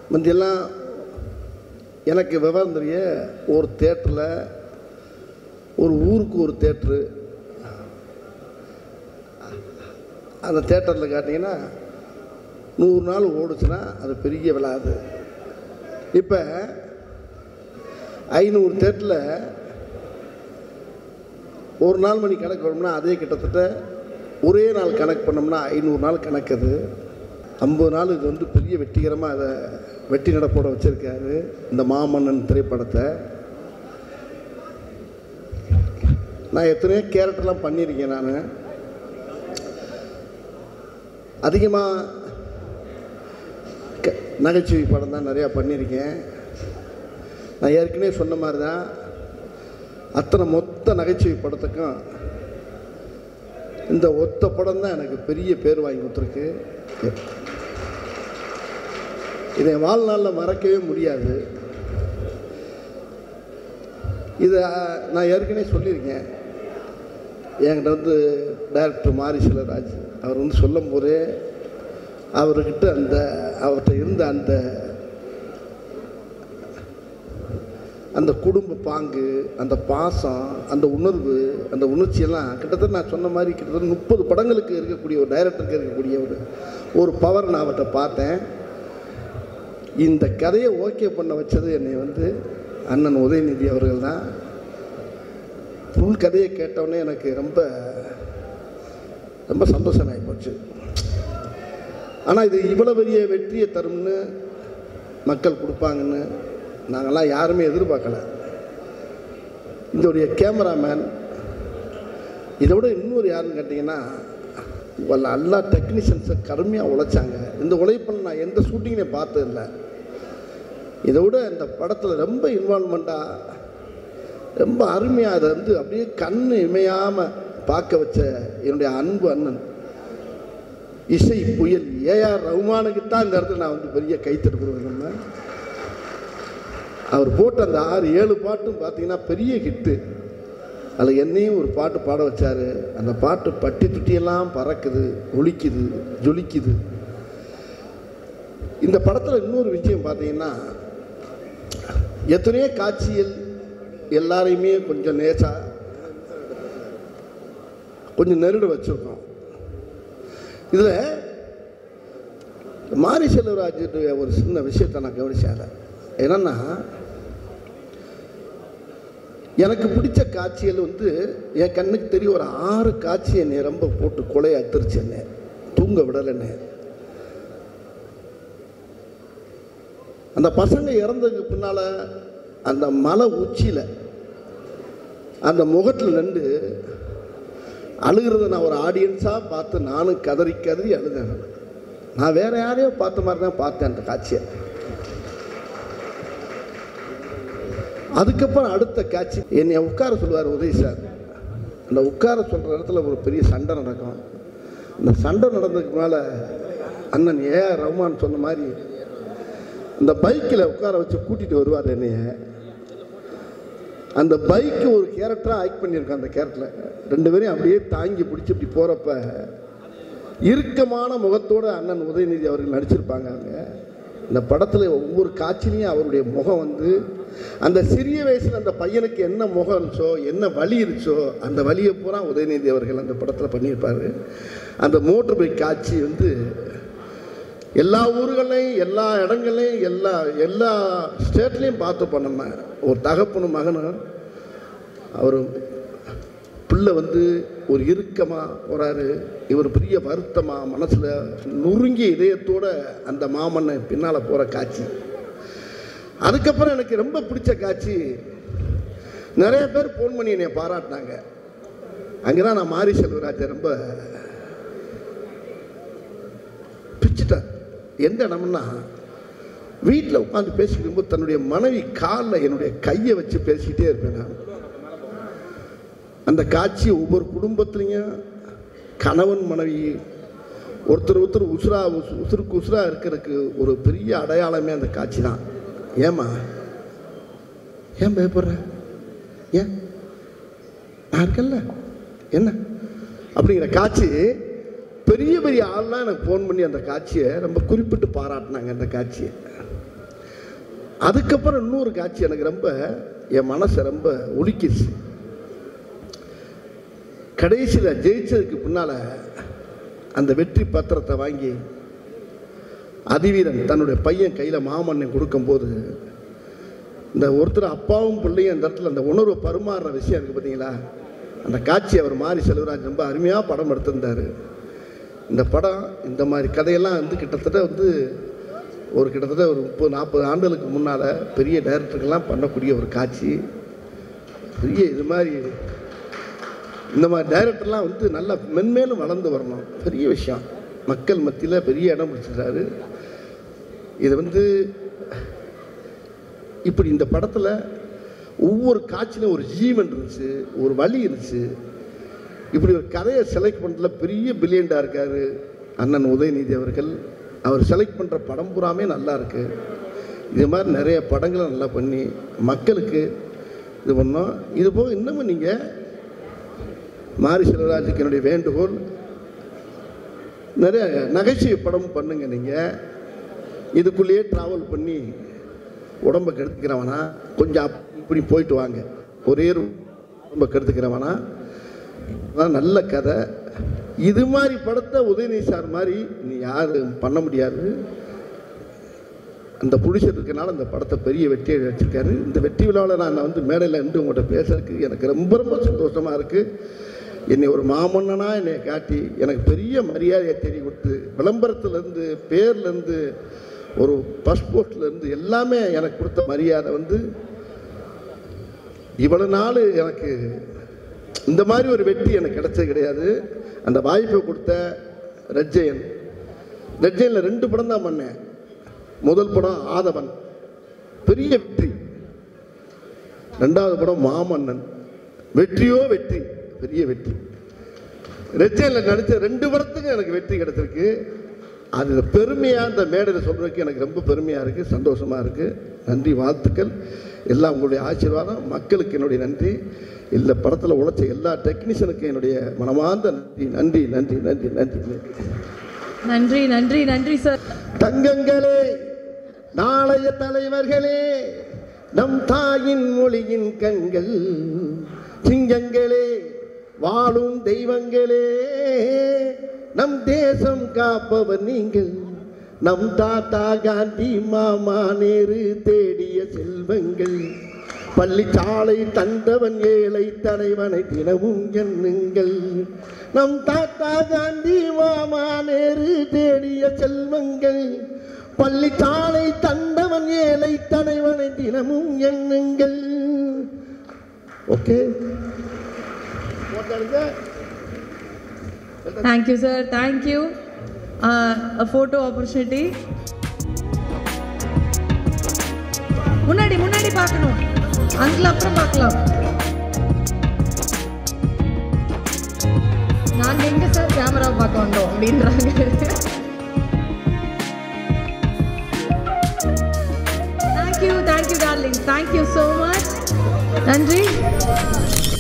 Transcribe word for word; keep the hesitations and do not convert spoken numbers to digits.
முந்தியெல்லாம் எனக்கு விவரம் தெரிய ஒரு தேட்டரில் ஒரு ஊருக்கு ஒரு தேட்ரு, அந்த தேட்டரில் காட்டிங்கன்னா நூறு நாள் ஓடுச்சுன்னா அது பெரிய விழாது. இப்போ ஐநூறு தேட்டரில் ஒரு நாள் மணி கணக்கு பண்ணோம்னா அதே கிட்டத்தட்ட ஒரே நாள் கணக்கு பண்ணோம்னா ஐநூறு நாள் கணக்குது. ஐம்பது நாள் இது வந்து பெரிய வெற்றிகரமாக அதை வெற்றி நடப்போட வச்சுருக்காரு இந்த மாமன்னன் திரைப்படத்தை. நான் எத்தனையோ கேரக்டர்லாம் பண்ணியிருக்கேன். நான் அதிகமாக க நகைச்சுவை படம் தான் நிறையா பண்ணியிருக்கேன். நான் ஏற்கனவே சொன்ன மாதிரி தான் அத்தனை மொத்த நகைச்சுவை படத்துக்கும் இந்த ஒத்த படம் தான் எனக்கு பெரிய பேர் வாங்கி கொடுத்துருக்கு. இதை வாழ்நாளில் மறக்கவே முடியாது. இதை நான் ஏற்கனவே சொல்லியிருக்கேன். என்கிட்ட வந்து டைரக்டர் மாரி செல்வராஜ் அவர் வந்து சொல்லும் போதே அவர்கிட்ட அந்த அவர்கிட்ட இருந்த அந்த அந்த குடும்ப பாங்கு, அந்த பாசம், அந்த உணர்வு, அந்த உணர்ச்சியெல்லாம் கிட்டத்தட்ட நான் சொன்ன மாதிரி கிட்டத்தட்ட முப்பது படங்களுக்கு இருக்கக்கூடிய ஒரு டைரக்டருக்கு இருக்கக்கூடிய ஒரு ஒரு பவர் நான் அவர்கிட்ட பார்த்தேன். இந்த கதையை ஓகே பண்ண வச்சது என்னை வந்து அண்ணன் உதயநிதி அவர்கள் தான். ஃபுல் கதையை கேட்டவுடனே எனக்கு ரொம்ப ரொம்ப சந்தோஷமாகி போச்சு. ஆனால் இது இவ்வளோ பெரிய வெற்றியை தரும்னு மக்கள் கொடுப்பாங்கன்னு நாங்கள்லாம் யாருமே எதிர்பார்க்கல. இதோடைய கேமராமேன் இதை விட இன்னொரு யாருன்னு கேட்டிங்கன்னா எல்லா டெக்னீஷியன்ஸை கடுமையாக உழைச்சாங்க. இந்த உழைப்பில் நான் எந்த ஷூட்டிங்னே பார்த்ததில்லை. இதை விட இந்த படத்தில் ரொம்ப இன்வால்மெண்ட்டாக ரொம்ப அருமையாக அதை வந்து அப்படியே கண் இமையாமல் பார்க்க வச்ச என்னுடைய அன்பு அண்ணன் இசை புயல் ஏஆர் ரஹ்மானுக்கு தான் இந்த இடத்துல நான் வந்து பெரிய கைத்தெடுக்கிறேன். நம்ம அவர் போட்ட அந்த ஆறு ஏழு பாட்டும் பார்த்தீங்கன்னா பெரிய ஹிட்டு. அதில் என்னையும் ஒரு பாட்டு பாட வச்சார். அந்த பாட்டு பட்டி துட்டியெல்லாம் பறக்குது, ஒலிக்குது, ஜொலிக்குது. இந்த படத்தில் இன்னொரு விஷயம் பார்த்தீங்கன்னா எத்தனையோ காட்சிகள் எல்லாரையுமே கொஞ்சம் நேசா கொஞ்சம் நெருட வச்சுருக்கோம். இதில் மாரி செல்வராஜுடைய ஒரு சின்ன விஷயத்தை நான் கவனிச்சேன். என்னன்னா எனக்கு பிடிச்ச காட்சிகள் வந்து என் கண்ணுக்கு தெரியும் ஒரு ஆறு காட்சி என்னை ரொம்ப போட்டு கொலையை அத்திருச்சு, என்ன தூங்க விடலைன்னு. அந்த பசங்க இறந்ததுக்கு பின்னால் அந்த மலை உச்சியில் அந்த முகத்தில் நின்று அழுகிறத நான் ஒரு ஆடியன்ஸாக பார்த்து நானும் கதறி கதறி அழுதேன். நான் வேற யாரையோ பார்த்த மாதிரி தான் பார்த்தேன் அந்த காட்சியை. அதுக்கப்புறம் அடுத்த காட்சி என்னை உட்கார சொல்லுவார் உதய் சார். அந்த உட்கார சொல்கிற இடத்துல ஒரு பெரிய சண்டை நடக்கும். அந்த சண்டை நடந்ததுக்கு மேலே அண்ணன் ஏஆர் ரஹ்மான் சொன்ன மாதிரி இந்த பைக்கில் உட்கார வச்சு கூட்டிகிட்டு வருவார் என்னைய. அந்த பைக்கு ஒரு கேரக்டராக ஆக்ட் பண்ணியிருக்கேன். அந்த கேரக்டரில் ரெண்டு பேரையும் அப்படியே தாங்கி பிடிச்சி இப்படி போகிறப்ப இறுக்கமான முகத்தோடு அண்ணன் உதயநிதி அவர்கள் நடிச்சிருப்பாங்க. அவங்க இந்த படத்தில் ஒவ்வொரு காட்சிலையும் அவருடைய முகம் வந்து அந்த சிறிய வயசில் அந்த பையனுக்கு என்ன முகம் இருந்துச்சோ, என்ன வலி இருந்துச்சோ, அந்த வலியை பூரா உதயநிதி அவர்கள் அந்த படத்தில் பண்ணியிருப்பார். அந்த மோட்டர் பைக் காட்சி வந்து எல்லா ஊர்களையும் எல்லா இடங்களையும் எல்லா எல்லா ஸ்டேட்லேயும் பார்த்துப்போம். நம்ம ஒரு தகப்பனும் மகனும் அவர் பிள்ளை வந்து ஒரு இறுக்கமாக போகிறாரு, இவர் பெரிய வருத்தமாக மனசில் நொறுங்கிய இதயத்தோடு அந்த மாமன்னை பின்னால் போகிற காட்சி. அதுக்கப்புறம் எனக்கு ரொம்ப பிடிச்ச காட்சி, நிறைய பேர் ஃபோன் பண்ணி என்னை பாராட்டினாங்க. அங்கே தான் நான் மாரி செல்வராஜை ரொம்ப பிடிச்சிட்டேன். எந்த இடம்னா வீட்டில் உட்காந்து பேசிக்கிட்டு போது தன்னுடைய மனைவி காலில் என்னுடைய கையை வச்சு பேசிக்கிட்டே இருப்பேன் நான். அந்த காட்சி ஒவ்வொரு குடும்பத்துலேயும் கணவன் மனைவி ஒருத்தர் ஒருத்தர் உசுரா உசுருக்கு உசுரா இருக்கிறதுக்கு ஒரு பெரிய அடையாளமே அந்த காட்சி தான். ஏம்மா ஏன் பயப்படுற, ஏன் நான் இருக்கல என்ன அப்படிங்கிற காட்சி பெரிய பெரிய ஆள்லாம் எனக்கு ஃபோன் பண்ணி அந்த காட்சியை ரொம்ப குறிப்பிட்டு பாராட்டினாங்க. அந்த காட்சியை அதுக்கப்புறம் இன்னொரு காட்சி எனக்கு ரொம்ப என் மனசை ரொம்ப உலுக்கிடுச்சு. கடைசியில் ஜெயிச்சதுக்கு பின்னால் அந்த வெற்றி பத்திரத்தை வாங்கி அதிவீரன் தன்னுடைய பையன் கையில் மாமன்னன் கொடுக்கும்போது இந்த ஒருத்தர் அப்பாவும் பிள்ளையும் அந்த இடத்துல அந்த உணர்வை பரிமாறுற விஷயம் இருக்குது பார்த்தீங்களா, அந்த காட்சி அவர் மாரி செல்வராஜ் ரொம்ப அருமையாக படம் எடுத்திருந்தார். இந்த படம் இந்த மாதிரி கதையெல்லாம் வந்து கிட்டத்தட்ட வந்து ஒரு கிட்டத்தட்ட ஒரு முப்பது நாற்பது ஆண்டுகளுக்கு முன்னால் பெரிய டைரக்டருக்கெல்லாம் பண்ணக்கூடிய ஒரு காட்சி. பெரிய இது மாதிரி இந்த மாதிரி டைரக்டர்லாம் வந்து நல்லா மென்மேலும் வளர்ந்து வரணும். பெரிய விஷயம், மக்கள் மத்தியில் பெரிய இடம் பிடிச்சிருக்காரு. இது வந்து இப்படி இந்த படத்தில் ஒவ்வொரு காட்சியிலும் ஒரு ஜீவன் இருந்துச்சு, ஒரு வழி இருந்துச்சு. இப்படி ஒரு கதையை செலக்ட் பண்ணுறதுல பெரிய பில்லியண்டாக இருக்கார் அண்ணன் உதயநிதி அவர்கள். அவர் செலக்ட் பண்ணுற படம் பூராமே நல்லா இருக்குது. இது மாதிரி நிறைய படங்களை நல்லா பண்ணி மக்களுக்கு இது பண்ணோம். இது போக இன்னமும் நீங்கள் மாரி செல்வராஜுக்கு என்னுடைய வேண்டுகோள், நிறைய நகைச்சுவை படம் பண்ணுங்க. நீங்கள் இதுக்குள்ளேயே ட்ராவல் பண்ணி உடம்பை கெடுத்துக்கிறவனா கொஞ்சம் இப்படி போயிட்டு வாங்க. ஒரே உடம்பை கெடுத்துக்கிறவனா அதான் நல்ல கதை. இது மாதிரி படத்தை உதயநிதி சார் மாதிரி நீ யாரும் பண்ண முடியாது. அந்த புடிச்சர் இருக்கனால அந்த படத்தை பெரிய வெற்றியை வச்சிருக்காரு. இந்த வெற்றி விழாவில் நான் வந்து மேடையில் இருந்து உங்கள்கிட்ட பேசுறதுக்கு எனக்கு ரொம்ப ரொம்ப சந்தோஷமாக இருக்குது. என்னை ஒரு மாமன்னனாக என்னை காட்டி எனக்கு பெரிய மரியாதையை தேடி கொடுத்து விளம்பரத்துலேருந்து பேர்லேருந்து ஒரு பாஸ்போர்ட்லேருந்து எல்லாமே எனக்கு கொடுத்த மரியாதை வந்து இவ்வளவு நாள் எனக்கு இந்த மாதிரி ஒரு வெற்றி எனக்கு கிடைச்சது கிடையாது. அந்த வாய்ப்பை கொடுத்த ரெட்ஜெயன், ரெட்ஜெயனில் ரெண்டு படம் தான் பண்ணேன். முதல் படம் ஆதவன், பெரிய வெற்றி. ரெண்டாவது படம் மாமன்னன், வெற்றியோ வெற்றி, பெரிய வெற்றி. ரெட்ஜெயனில் நடித்த ரெண்டு படத்துக்கு எனக்கு வெற்றி கிடைச்சிருக்கு. அது பெருமையாக அந்த மேடையில் சொல்கிறதுக்கு எனக்கு ரொம்ப பெருமையாக இருக்குது, சந்தோஷமாக இருக்குது. நன்றி, வாழ்த்துக்கள். எல்லாம் உங்களுடைய ஆசீர்வாதம். மக்களுக்கு என்னுடைய நன்றி. இந்த படத்தில் உழைச்ச எல்லா டெக்னீஷியனுக்கும் என்னுடைய மனமார்ந்த நன்றி நன்றி நன்றி நன்றி நன்றி நன்றி நன்றி நன்றி சார். தங்கங்களே, நாளைய தலைவர்களே, நம் தாயின் மொழியின் கண்கள், சிங்கங்களே, வாழும் தெய்வங்களே, நம் தேசம் காப்பவர் நீங்கள். நம் தாத்தா காந்தி மாமா நேரு தேடிய செல்வங்கள். பள்ளிச்சாலை தந்தவன் ஏழை தலைவனை தினமும் எண்ணுங்கள். நம் தாத்தா காந்தி மாமா நேரு தேடிய செல்வங்கள். பள்ளிச்சாலை தந்தவன் ஏழை தலைவனை தினமும் எண்ணுங்கள். Okay, thank you sir, thank you. uh, a photo opportunity. முன்னாடி முன்னாடி பார்க்கணும், அங்கிள் அப்புறம் பார்க்கலாம். நாங்க எங்க சார் கேமரா பார்க்க வந்தோம் அப்படின்றாங்க. thank you thank you darling, thank you so much. நன்றி.